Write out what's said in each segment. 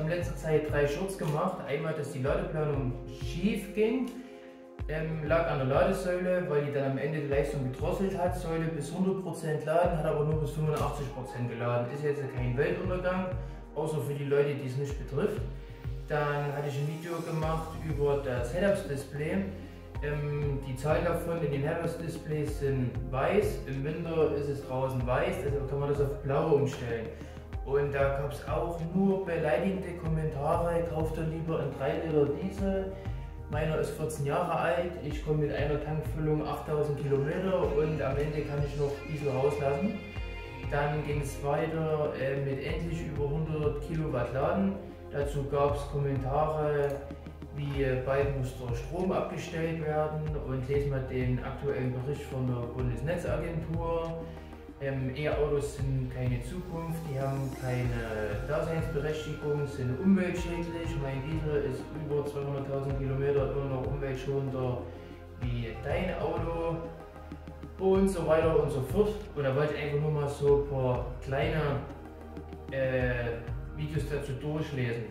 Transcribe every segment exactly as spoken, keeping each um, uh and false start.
habe in letzter Zeit drei Shorts gemacht. Einmal, dass die Ladeplanung schief ging, ähm, lag an der Ladesäule, weil die dann am Ende die Leistung gedrosselt hat. Säule bis hundert Prozent laden, hat aber nur bis fünfundachtzig Prozent geladen. Ist jetzt kein Weltuntergang, außer für die Leute, die es nicht betrifft. Dann hatte ich ein Video gemacht über das Head-Ups-Display. Ähm, die Zahlen davon in den Head-Ups-Displays sind weiß, im Winter ist es draußen weiß, deshalb kann man das auf blau umstellen. Und da gab es auch nur beleidigende Kommentare, kauft ihr lieber einen drei Liter Diesel. Meiner ist vierzehn Jahre alt, ich komme mit einer Tankfüllung achttausend Kilometer und am Ende kann ich noch Diesel rauslassen. Dann ging es weiter äh, mit endlich über hundert Kilowatt Laden. Dazu gab es Kommentare, wie äh, bald muss der Strom abgestellt werden, und lesen wir den aktuellen Bericht von der Bundesnetzagentur. Ähm, E-Autos sind keine Zukunft, die haben keine Daseinsberechtigung, sind umweltschädlich. Mein Diesel ist über zweihunderttausend Kilometer immer noch umweltschonender wie dein Auto und so weiter und so fort. Und da wollte ich einfach nur mal so ein paar kleine äh, Videos dazu durchlesen.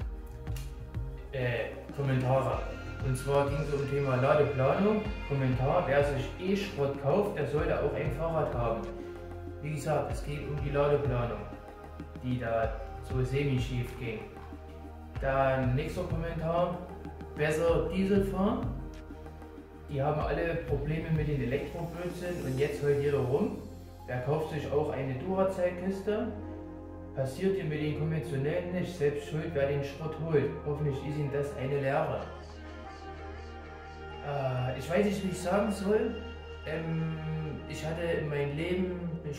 Äh, Kommentare. Und zwar ging es um Thema Ladeplanung. Kommentar: Wer sich E-Schrott kauft, der sollte auch ein Fahrrad haben. Wie gesagt, es geht um die Ladeplanung, die da so semi-schief ging. Dann nächster Kommentar: Besser Diesel fahren. Die haben alle Probleme mit den Elektroblödsinn und jetzt heult jeder rum. Wer kauft sich auch eine Duracell-Kiste? Passiert dir mit den konventionellen nicht, selbst schuld, wer den Schrott holt. Hoffentlich ist ihm das eine Lehre. Äh, ich weiß nicht, wie ich sagen soll. Ähm, ich hatte in meinem Leben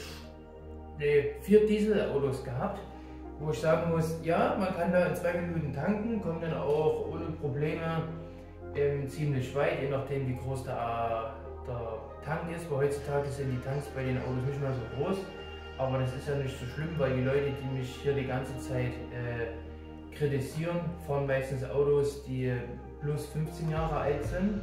nee, vier Dieselautos gehabt, wo ich sagen muss, ja, man kann da in zwei Minuten tanken, kommt dann auch ohne Probleme ähm, ziemlich weit, je nachdem wie groß der, der Tank ist, weil heutzutage sind die Tanks bei den Autos nicht mehr so groß. Aber das ist ja nicht so schlimm, weil die Leute, die mich hier die ganze Zeit äh, kritisieren, fahren meistens Autos, die plus fünfzehn Jahre alt sind.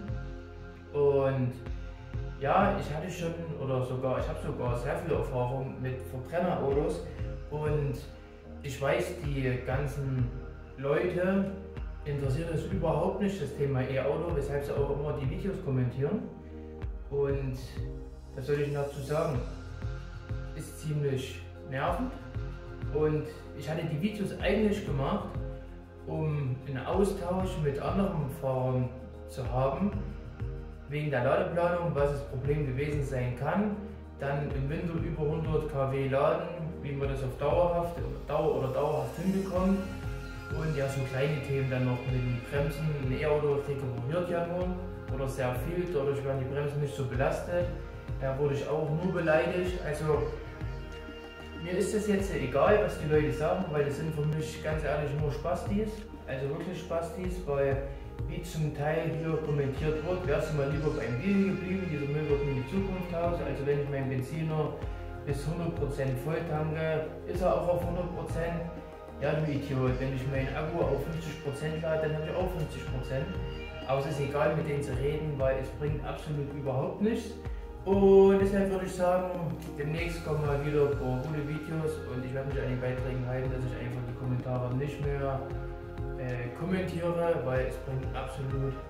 Und ja, ich hatte schon, oder sogar, ich habe sogar sehr viel Erfahrung mit Verbrennerautos, und ich weiß, die ganzen Leute interessiert das überhaupt nicht, das Thema E-Auto, weshalb sie auch immer die Videos kommentieren. Und was soll ich dazu sagen? Ist ziemlich nervend, und ich hatte die Videos eigentlich gemacht, um einen Austausch mit anderen Fahrern zu haben, wegen der Ladeplanung, was das Problem gewesen sein kann, dann im Winter über hundert Kilowatt laden, wie man das auf dauerhaft, Dauer oder dauerhaft hinbekommt, und ja, so kleine Themen dann noch mit den Bremsen. Ein E-Auto rekuperiert ja nur oder sehr viel, dadurch werden die Bremsen nicht so belastet. Da wurde ich auch nur beleidigt. Also mir ist es jetzt egal, was die Leute sagen, weil das sind für mich ganz ehrlich nur Spastis, also wirklich Spastis, weil wie zum Teil hier kommentiert wird, wärst du mal lieber beim Diesel geblieben, dieser Müll wird nie die Zukunft haben. Also wenn ich meinen Benziner bis hundert Prozent voll tanke, ist er auch auf hundert Prozent. Ja, du Idiot, wenn ich meinen Akku auf fünfzig Prozent lade, dann habe ich auch fünfzig Prozent. Aber es ist egal, mit denen zu reden, weil es bringt absolut überhaupt nichts. Und deshalb würde ich sagen, demnächst kommen mal wieder ein paar coole Videos, und ich werde mich an den Beiträgen halten, dass ich einfach die Kommentare nicht mehr äh, kommentiere, weil es bringt absolut